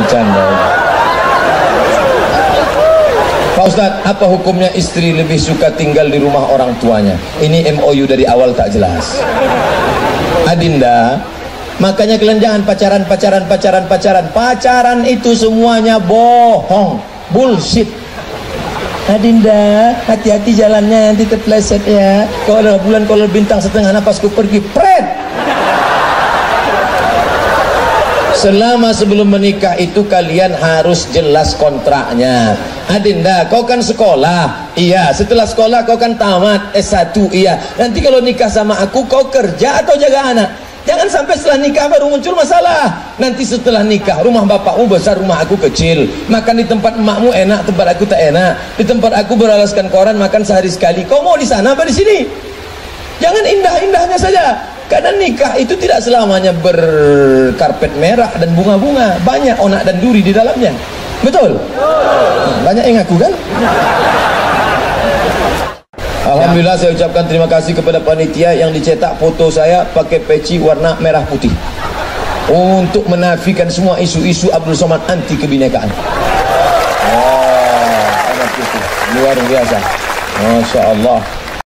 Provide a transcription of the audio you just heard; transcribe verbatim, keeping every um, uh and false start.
bercanda. Pak Ustadz, apa hukumnya istri lebih suka tinggal di rumah orang tuanya? Ini M O U dari awal tak jelas. Adinda, makanya kalian jangan pacaran, pacaran, pacaran, pacaran. Pacaran itu semuanya bohong, bullshit. Adinda, hati-hati jalannya, nanti terpleset ya. Kalau bulan kolor bintang setengah napasku pergi, pret. Selama sebelum menikah itu kalian harus jelas kontraknya. Adinda, kau kan sekolah, iya. Setelah sekolah kau kan tamat S satu, iya. Nanti kalau nikah sama aku, kau kerja atau jaga anak? Jangan sampai setelah nikah baru muncul masalah. Nanti setelah nikah, rumah bapakmu besar, rumah aku kecil. Makan di tempat emakmu enak, tempat aku tak enak. Di tempat aku beralaskan koran, makan sehari sekali. Kau mau di sana apa di sini? Jangan indah-indahnya saja. Karena nikah itu tidak selamanya berkarpet merah dan bunga-bunga. Banyak onak dan duri di dalamnya. Betul? Banyak yang ngaku kan? Alhamdulillah, saya ucapkan terima kasih kepada panitia yang dicetak foto saya pakai peci warna merah putih untuk menafikan semua isu-isu Abdul Somad anti kebinekaan. Oh, luar biasa. Masya Allah.